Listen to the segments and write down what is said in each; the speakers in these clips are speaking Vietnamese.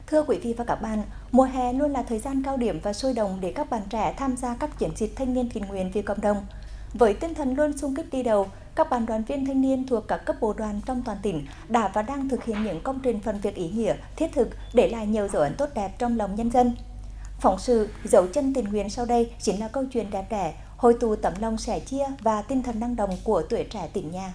Thưa quý vị và các bạn, mùa hè luôn là thời gian cao điểm và sôi động để các bạn trẻ tham gia các chiến dịch thanh niên tình nguyện vì cộng đồng. Với tinh thần luôn xung kích đi đầu, các bạn đoàn viên thanh niên thuộc các cấp bộ đoàn trong toàn tỉnh đã và đang thực hiện những công trình phần việc ý nghĩa, thiết thực để lại nhiều dấu ấn tốt đẹp trong lòng nhân dân. Phóng sự Dấu chân tình nguyện sau đây chính là câu chuyện đẹp đẽ, hội tụ tấm lòng sẻ chia và tinh thần năng động của tuổi trẻ tỉnh nhà.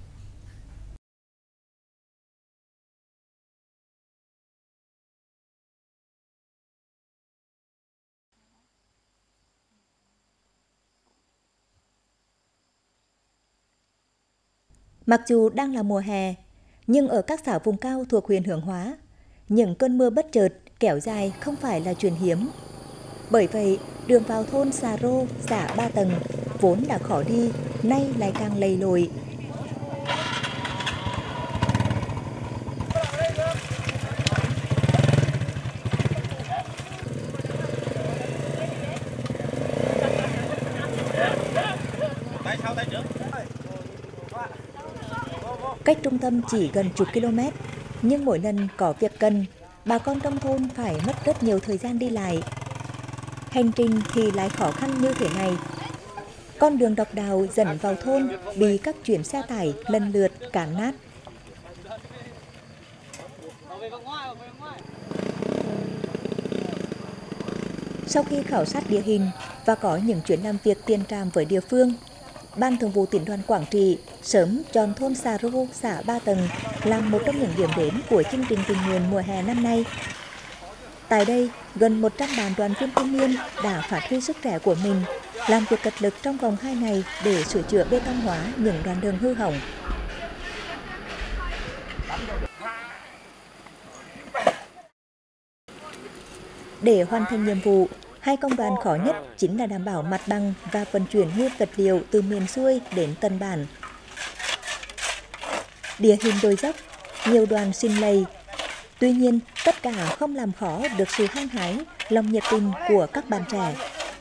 Mặc dù đang là mùa hè, nhưng ở các xã vùng cao thuộc huyện Hướng Hóa, những cơn mưa bất chợt kéo dài không phải là chuyện hiếm. Bởi vậy, đường vào thôn Xà Rô, xã Ba Tầng, vốn đã khó đi, nay lại càng lầy lội. Cách trung tâm chỉ gần chục km, nhưng mỗi lần có việc cần, bà con trong thôn phải mất rất nhiều thời gian đi lại. Hành trình thì lại khó khăn như thế này. Con đường độc đạo dẫn vào thôn bị các chuyến xe tải lần lượt cản nát. Sau khi khảo sát địa hình và có những chuyến làm việc tiền trạm với địa phương, Ban Thường vụ Tỉnh đoàn Quảng Trị sớm chọn thôn Xà Rô, xã Ba Tầng làm một trong những điểm đến của chương trình tình nguyện mùa hè năm nay. Tại đây, gần 100 bạn đoàn viên thanh niên đã phát huy sức trẻ của mình, làm việc cật lực trong vòng 2 ngày để sửa chữa bê tông hóa những đoạn đường hư hỏng. Để hoàn thành nhiệm vụ, hai công đoạn khó nhất chính là đảm bảo mặt bằng và vận chuyển nguyên vật liệu từ miền xuôi đến tận bản. Địa hình đồi dốc, nhiều đoạn xin lầy. Tuy nhiên, tất cả không làm khó được sự hăng hái, lòng nhiệt tình của các bạn trẻ.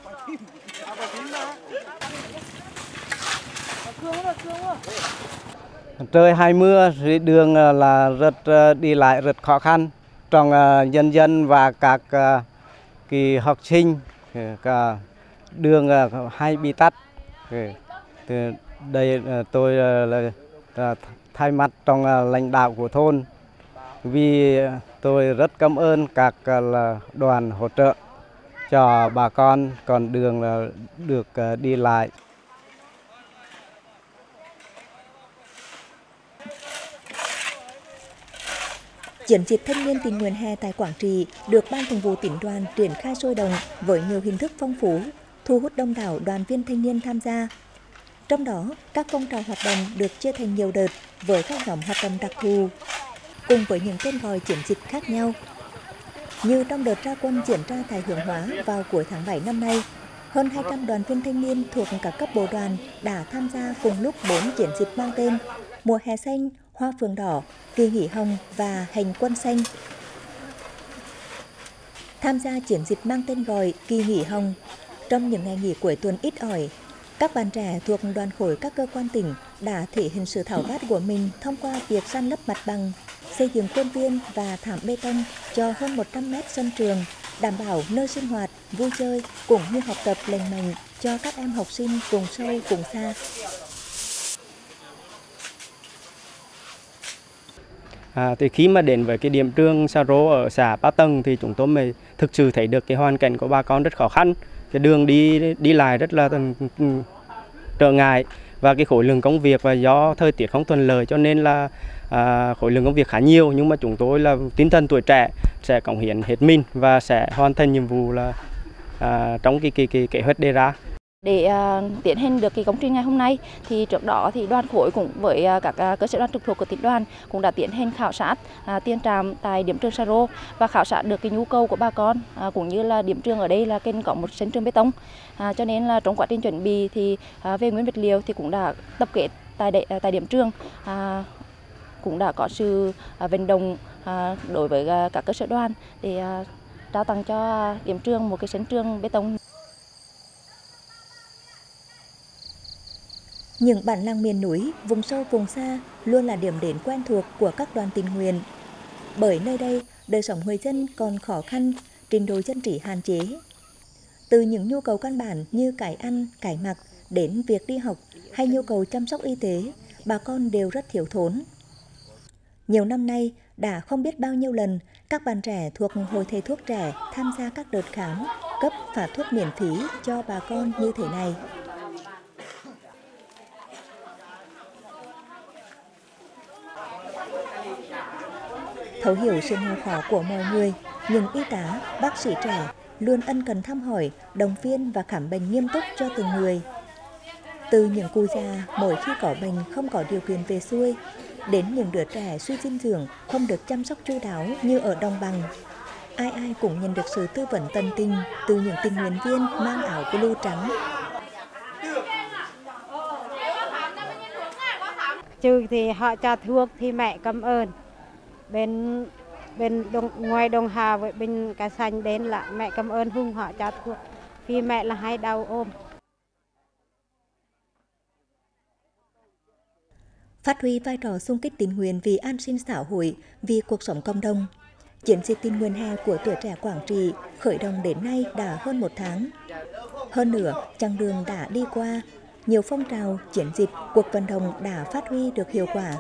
Trời hay mưa, đường là rất đi lại rất khó khăn trong nhân dân và các kỳ học sinh. Đường hay bị tắc. Đây tôi thay mặt trong lãnh đạo của thôn, vì tôi rất cảm ơn các đoàn hỗ trợ cho bà con, còn đường được đi lại. Chiến dịch thanh niên tình nguyện hè tại Quảng Trị được Ban Thường vụ Tỉnh đoàn triển khai sôi động với nhiều hình thức phong phú, thu hút đông đảo đoàn viên thanh niên tham gia. Trong đó, các phong trào hoạt động được chia thành nhiều đợt với các nhóm hoạt động đặc thù, cùng với những tên gọi chiến dịch khác nhau. Như trong đợt ra quân diễn ra tại Hướng Hóa vào cuối tháng 7 năm nay, hơn 200 đoàn viên thanh niên thuộc các cấp bộ đoàn đã tham gia cùng lúc 4 chiến dịch mang tên Mùa hè xanh, Hoa phượng đỏ, Kỳ nghỉ hồng và Hành quân xanh. Tham gia chiến dịch mang tên gọi Kỳ nghỉ hồng, trong những ngày nghỉ cuối tuần ít ỏi, các bạn trẻ thuộc đoàn khối các cơ quan tỉnh đã thể hiện sự tháo vát của mình thông qua việc san lấp mặt bằng, xây dựng khuôn viên và thảm bê tông cho hơn 100 mét sân trường, đảm bảo nơi sinh hoạt, vui chơi cũng như học tập lành mạnh cho các em học sinh vùng sâu, vùng xa. Thì khi mà đến với cái điểm trường Xà Rô ở xã Ba Tầng thì chúng tôi mới thực sự thấy được cái hoàn cảnh của bà con rất khó khăn, cái đường đi lại rất là trở ngại, và cái khối lượng công việc và do thời tiết không thuận lợi cho nên là khối lượng công việc khá nhiều, nhưng mà chúng tôi là tinh thần tuổi trẻ sẽ cống hiến hết mình và sẽ hoàn thành nhiệm vụ là trong cái kế hoạch đề ra. Để tiến hành được cái công trình ngày hôm nay thì trước đó thì đoàn khối cũng với các cơ sở đoàn trực thuộc của tỉnh đoàn cũng đã tiến hành khảo sát tiền trạm tại điểm trường Xà Rô và khảo sát được cái nhu cầu của bà con, cũng như là điểm trường ở đây là cần có một sân trường bê tông, cho nên là trong quá trình chuẩn bị thì về nguyên vật liệu thì cũng đã tập kết tại điểm trường, cũng đã có sự vận động đối với các cơ sở đoàn để trao tặng cho điểm trường một cái sân trường bê tông. Những bản làng miền núi, vùng sâu vùng xa luôn là điểm đến quen thuộc của các đoàn tình nguyện. Bởi nơi đây, đời sống người dân còn khó khăn, trình độ dân trí hạn chế. Từ những nhu cầu căn bản như cái ăn, cái mặc đến việc đi học hay nhu cầu chăm sóc y tế, bà con đều rất thiếu thốn. Nhiều năm nay, đã không biết bao nhiêu lần các bạn trẻ thuộc Hội Thầy thuốc trẻ tham gia các đợt khám, cấp phát thuốc miễn phí cho bà con như thế này. Thấu hiểu sự nghèo khó của mọi người, những y tá, bác sĩ trẻ luôn ân cần thăm hỏi, động viên và khám bệnh nghiêm túc cho từng người. Từ những cụ già mỗi khi có bệnh không có điều kiện về xuôi, đến những đứa trẻ suy dinh dưỡng không được chăm sóc chu đáo như ở đồng bằng. Ai ai cũng nhận được sự tư vấn tận tình từ những tình nguyện viên mang áo blue trắng. Trừ thì họ cho thuốc thì mẹ cảm ơn. Ngoài Đồng Hà với bên Cà Sanh đến là mẹ cảm ơn Hùng họ cho thuốc. Vì mẹ là hay đau ôm. Phát huy vai trò xung kích tình nguyện vì an sinh xã hội, vì cuộc sống cộng đồng. Chiến dịch tình nguyện hè của tuổi trẻ Quảng Trị khởi động đến nay đã hơn 1 tháng. Hơn nữa, chặng đường đã đi qua, nhiều phong trào, chiến dịch, cuộc vận động đã phát huy được hiệu quả.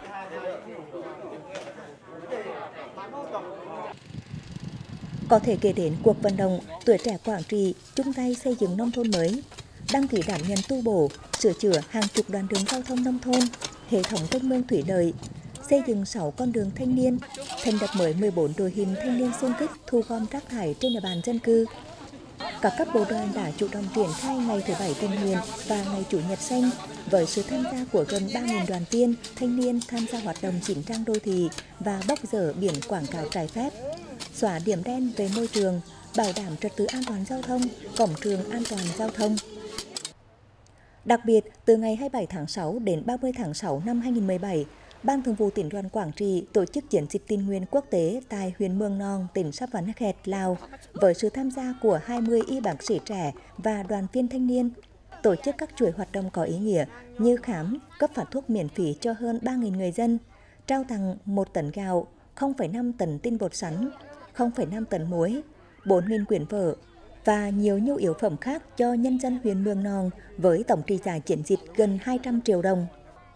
Có thể kể đến cuộc vận động tuổi trẻ Quảng Trị chung tay xây dựng nông thôn mới, đăng ký đảm nhận tu bổ, sửa chữa hàng chục đoạn đường giao thông nông thôn, hệ thống kênh mương thủy lợi, xây dựng 6 con đường thanh niên, thành lập mới 14 đội hình thanh niên xung kích thu gom rác thải trên địa bàn dân cư. Các cấp bộ đoàn đã chủ động triển khai ngày thứ Bảy tình nguyện và ngày Chủ nhật xanh với sự tham gia của gần 3.000 đoàn viên thanh niên tham gia hoạt động chỉnh trang đô thị và bóc dỡ biển quảng cáo trái phép, xóa điểm đen về môi trường, bảo đảm trật tự an toàn giao thông, cổng trường an toàn giao thông. Đặc biệt, từ ngày 27 tháng 6 đến 30 tháng 6 năm 2017, Ban Thường vụ Tỉnh đoàn Quảng Trị tổ chức chiến dịch tình nguyện quốc tế tại huyện Mường Nong, tỉnh Sa Van Nakhet, Lào, với sự tham gia của 20 y bác sĩ trẻ và đoàn viên thanh niên, tổ chức các chuỗi hoạt động có ý nghĩa như khám, cấp phát thuốc miễn phí cho hơn 3.000 người dân, trao tặng 1 tấn gạo, 0,5 tấn tinh bột sắn, 0,5 tấn muối, 4.000 quyển vở và nhiều nhu yếu phẩm khác cho nhân dân huyện Mường Nong với tổng trị giá chiến dịch gần 200 triệu đồng.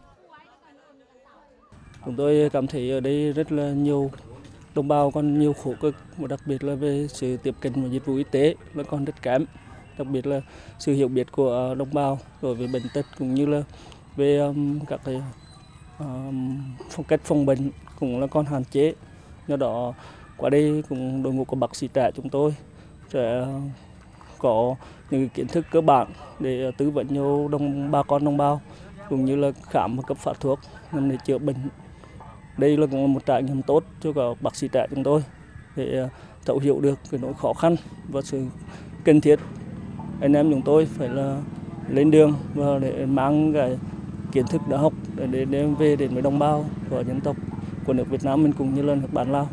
Chúng tôi cảm thấy ở đây rất là nhiều đồng bào còn nhiều khổ cực, và đặc biệt là về sự tiếp cận và dịch vụ y tế là còn rất kém. Đặc biệt là sự hiểu biết của đồng bào đối với bệnh tật cũng như là về các cái cách phòng bệnh cũng là còn hạn chế. Do đó qua đây cũng đội ngũ của bác sĩ trẻ chúng tôi sẽ có những kiến thức cơ bản để tư vấn cho bà con đồng bào cũng như là khám và cấp phát thuốc nhằm để chữa bệnh. Đây là cũng một trải nghiệm tốt cho cả bác sĩ trẻ chúng tôi để thấu hiểu được cái nỗi khó khăn và sự cần thiết anh em chúng tôi phải là lên đường và để mang cái kiến thức đã học để đem về đến với đồng bào của dân tộc của nước Việt Nam mình cũng như là nước bạn Lào.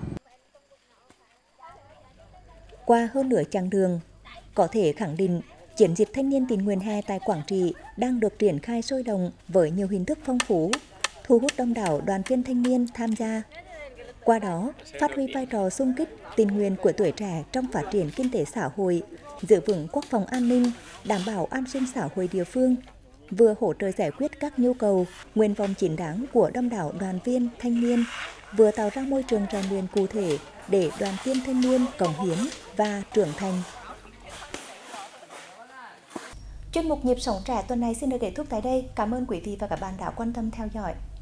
Qua hơn nửa chặng đường, có thể khẳng định chiến dịch thanh niên tình nguyện hè tại Quảng Trị đang được triển khai sôi động với nhiều hình thức phong phú, thu hút đông đảo đoàn viên thanh niên tham gia. Qua đó, phát huy vai trò xung kích tình nguyện của tuổi trẻ trong phát triển kinh tế xã hội, giữ vững quốc phòng an ninh, đảm bảo an sinh xã hội địa phương, vừa hỗ trợ giải quyết các nhu cầu, nguyện vọng chính đáng của đông đảo đoàn viên thanh niên, vừa tạo ra môi trường rèn luyện cụ thể để đoàn viên thanh niên cống hiến và trưởng thành. Chuyên mục Nhịp sống trẻ tuần này xin được kết thúc tại đây. Cảm ơn quý vị và các bạn đã quan tâm theo dõi.